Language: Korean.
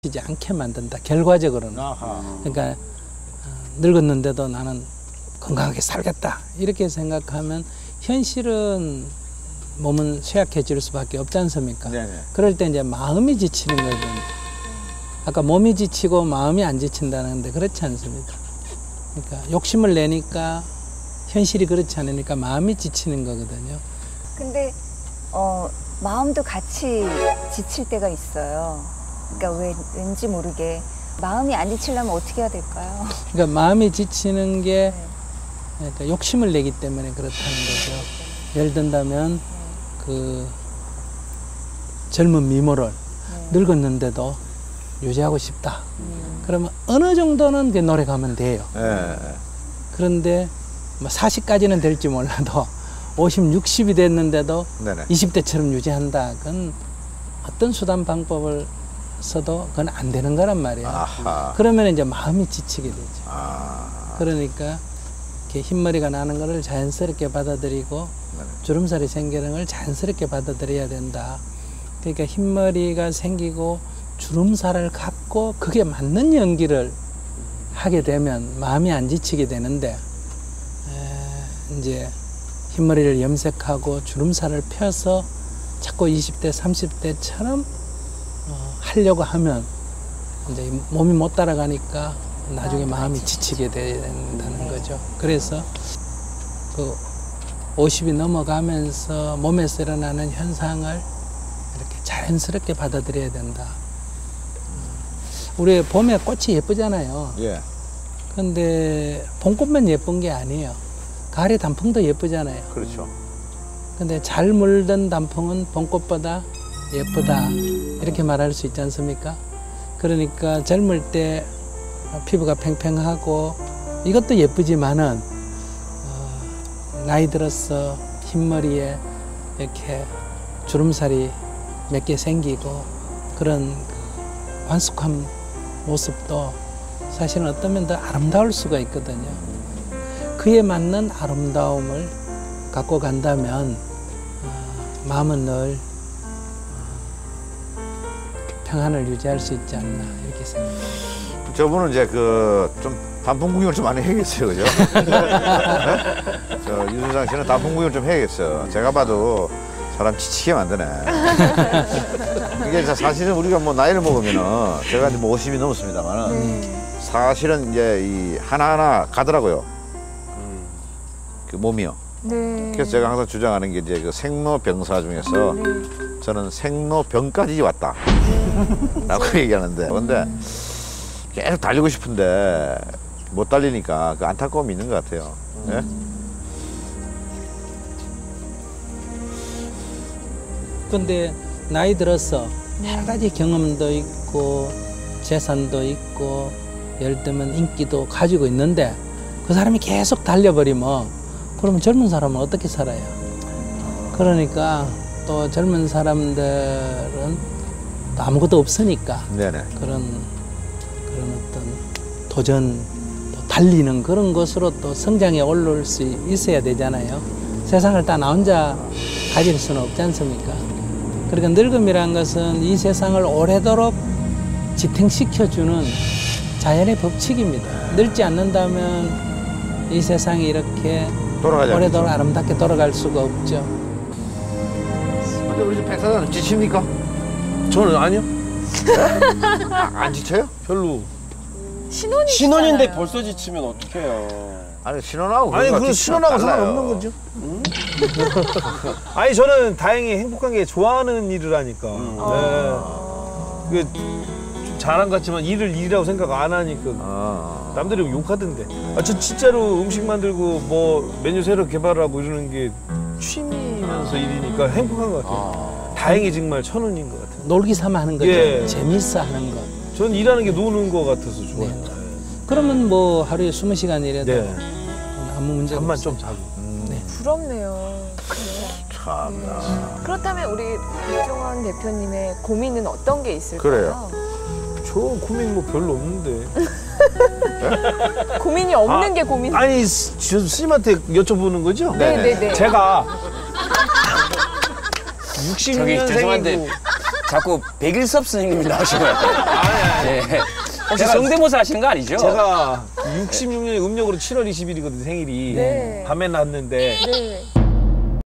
지지 않게 만든다. 결과적으로는. 그러니까 늙었는데도 나는 건강하게 살겠다. 이렇게 생각하면 현실은 몸은 쇠약해질 수밖에 없지 않습니까? 네네. 그럴 때 이제 마음이 지치는 거거든요. 아까 몸이 지치고 마음이 안 지친다는데 그렇지 않습니다. 그러니까 욕심을 내니까 현실이 그렇지 않으니까 마음이 지치는 거거든요. 근데 마음도 같이 지칠 때가 있어요. 그러니까 왠지 모르게 마음이 안 지치려면 어떻게 해야 될까요? 그러니까 마음이 지치는 게 그러니까 욕심을 내기 때문에 그렇다는 거죠. 예를 든다면 그 젊은 미모를 늙었는데도 유지하고 싶다. 그러면 어느 정도는 노력하면 돼요. 그런데 뭐 40까지는 될지 몰라도 50, 60이 됐는데도 네네. 20대처럼 유지한다. 그건 어떤 수단 방법을 써도 그건 안 되는 거란 말이에요. 아하. 그러면 이제 마음이 지치게 되죠. 그러니까 이렇게 흰머리가 나는 거를 자연스럽게 받아들이고 네네. 주름살이 생기는 걸 자연스럽게 받아들여야 된다. 그러니까 흰머리가 생기고 주름살을 갖고 그게 맞는 연기를 하게 되면 마음이 안 지치게 되는데 이제 흰머리를 염색하고 주름살을 펴서 자꾸 20대, 30대처럼 하려고 하면 이제 몸이 못 따라가니까 나중에 마음이 지치게 된다는 거죠. 그래서 그 50이 넘어가면서 몸에서 일어나는 현상을 이렇게 자연스럽게 받아들여야 된다. 우리 봄에 꽃이 예쁘잖아요. 예. 근데 봄꽃만 예쁜 게 아니에요. 가을의 단풍도 예쁘잖아요. 그렇죠. 근데 잘 물든 단풍은 봄꽃보다 예쁘다. 이렇게 말할 수 있지 않습니까? 그러니까 젊을 때 피부가 팽팽하고 이것도 예쁘지만은 나이 들어서 흰머리에 이렇게 주름살이 몇 개 생기고 그런 완숙한 모습도 사실은 어쩌면 더 아름다울 수가 있거든요. 그에 맞는 아름다움을 갖고 간다면 마음은 늘 평안을 유지할 수 있지 않나 이렇게 생각합니다. 저분은 이제 좀 단풍 구경을 좀 많이 해야겠어요, 그죠? 저 유순상 씨는 단풍 구경을 좀 해야겠어요. 제가 봐도 사람 지치게 만드네. 이게 사실은 우리가 뭐 나이를 먹으면은 제가 이제 뭐 50이 넘었습니다만은 사실은 이제 이 하나하나 가더라고요. 그 몸이요. 네. 그래서 제가 항상 주장하는 게 이제 그 생로병사 중에서 저는 생로병까지 왔다. 라고 얘기하는데. 근데 계속 달리고 싶은데 못 달리니까 그 안타까움이 있는 것 같아요. 예? 근데 나이 들어서 여러 가지 경험도 있고 재산도 있고 예를 들면 인기도 가지고 있는데 그 사람이 계속 달려버리면 그러면 젊은 사람은 어떻게 살아요? 그러니까 또 젊은 사람들은 또 아무것도 없으니까 네네. 그런 어떤 도전, 또 달리는 그런 것으로 또 성장에 올라올 수 있어야 되잖아요. 세상을 다 나 혼자 가질 수는 없지 않습니까? 그러니까 늙음이란 것은 이 세상을 오래도록 지탱시켜주는 자연의 법칙입니다. 늙지 않는다면 이 세상이 이렇게 오래도록 아름답게 돌아갈 수가 없죠. 근데 우리 집 백사장은 지칩니까? 저는 아니요. 네? 안 지쳐요? 별로. 신혼인데 벌써 지치면 어떡해요. 아니 신혼하고 아니 그 신혼하고 상관없는 거죠. 아니 저는 다행히 행복한 게 좋아하는 일을 하니까. 네. 좀 자랑 같지만 일이라고 생각 안 하니까 남들이 욕하던데. 저 진짜로 음식 만들고 뭐 메뉴 새로 개발하고 이러는 게 취미면서 일이니까 행복한 것 같아요. 다행히 정말 천운인 것 같아요. 놀기 삼아 하는 거죠. 예. 재밌어 하는 거. 전 일하는 게 노는 것 같아서 좋아요. 네. 그러면 뭐 하루에 20시간이라도 네. 아무 문제가 잠만 없어요. 좀 자고. 네. 부럽네요. 참나. 네. 그렇다면 우리 백종원 대표님의 고민은 어떤 게 있을까요? 그래요. 저 고민 뭐 별로 없는데. 고민이 없는 게 고민. 아니 저 스님한테 여쭤보는 거죠? 네네네. 제가 저기 66년생이고 죄송한데 자꾸 백일섭 선생님이 나오신 것 같아요. 아니 혹시 성대모사 하시는 거 아니죠? 제가 66년에 음력으로 7월 20일이거든요, 생일이. 네. 밤에 났는데 네.